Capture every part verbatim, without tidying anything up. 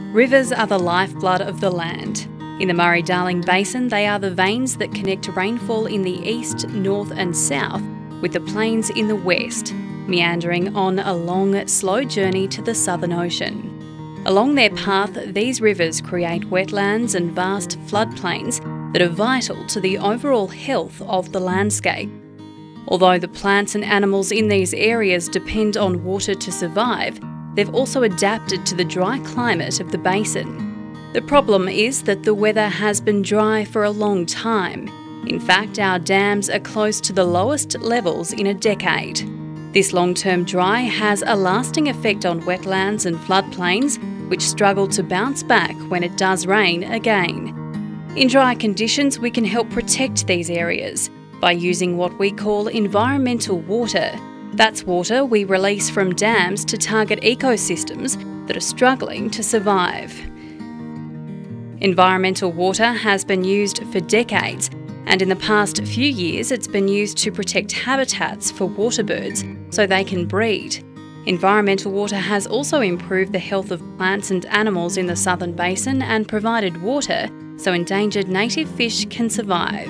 Rivers are the lifeblood of the land. In the Murray-Darling Basin, they are the veins that connect rainfall in the east, north and south with the plains in the west, meandering on a long, slow journey to the Southern Ocean. Along their path, these rivers create wetlands and vast floodplains that are vital to the overall health of the landscape. Although the plants and animals in these areas depend on water to survive, they've also adapted to the dry climate of the basin. The problem is that the weather has been dry for a long time. In fact, our dams are close to the lowest levels in a decade. This long-term dry has a lasting effect on wetlands and floodplains, which struggle to bounce back when it does rain again. In dry conditions, we can help protect these areas by using what we call environmental water. That's water we release from dams to target ecosystems that are struggling to survive. Environmental water has been used for decades, and in the past few years it's been used to protect habitats for water birds so they can breed. Environmental water has also improved the health of plants and animals in the Southern Basin and provided water so endangered native fish can survive.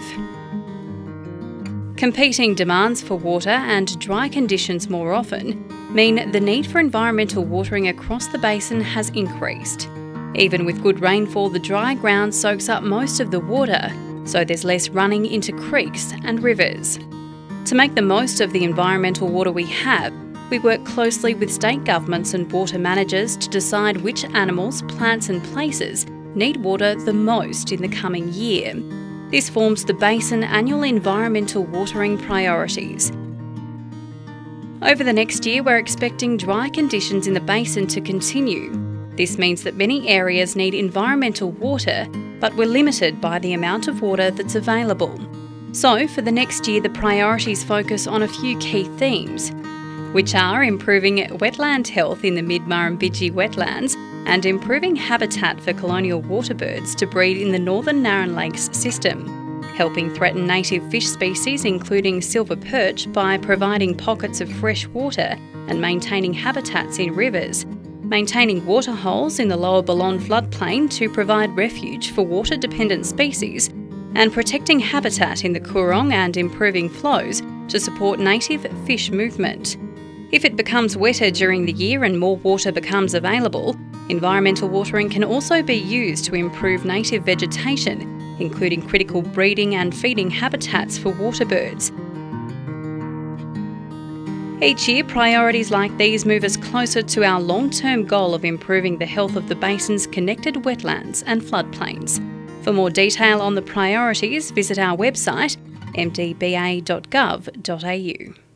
Competing demands for water and dry conditions more often mean the need for environmental watering across the basin has increased. Even with good rainfall, the dry ground soaks up most of the water, so there's less running into creeks and rivers. To make the most of the environmental water we have, we work closely with state governments and water managers to decide which animals, plants and places need water the most in the coming year. This forms the Basin Annual Environmental Watering Priorities. Over the next year, we're expecting dry conditions in the basin to continue. This means that many areas need environmental water, but we're limited by the amount of water that's available. So, for the next year, the priorities focus on a few key themes, which are improving wetland health in the mid-Murrumbidgee wetlands and improving habitat for colonial water birds to breed in the Northern Narran Lakes system, helping threatened native fish species including silver perch by providing pockets of fresh water and maintaining habitats in rivers, maintaining waterholes in the lower Balonne floodplain to provide refuge for water-dependent species, and protecting habitat in the Coorong and improving flows to support native fish movement. If it becomes wetter during the year and more water becomes available, environmental watering can also be used to improve native vegetation, including critical breeding and feeding habitats for water birds. Each year, priorities like these move us closer to our long-term goal of improving the health of the basin's connected wetlands and floodplains. For more detail on the priorities, visit our website m d b a dot gov dot a u.